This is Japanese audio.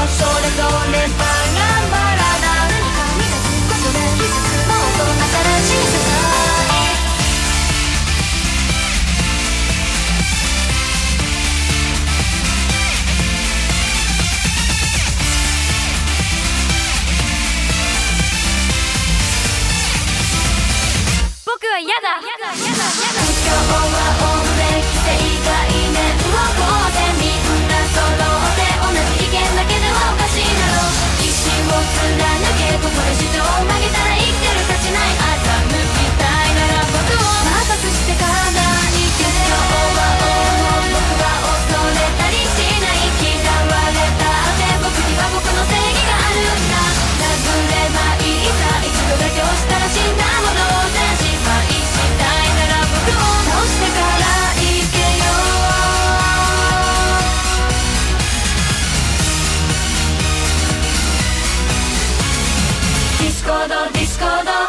それぞれバラバラだ。何かを乱すことで気づくもっと新しい世界。僕は嫌だ。不協和音で既成概念をこうぜ。みんな揃って同じ意見だけではおかしいだろう。意志を貫け、ここで主張を曲げたら生きてる価値ない。欺きたいなら僕を摩擦してかないけ。不協和音を僕は恐れたりしない。嫌われたって僕には僕の正義があるんだ。殴ればいいさ、一度だけ押したら死んだも同然。失敗したいなら僕を倒してから行けよ。ディスコードディスコード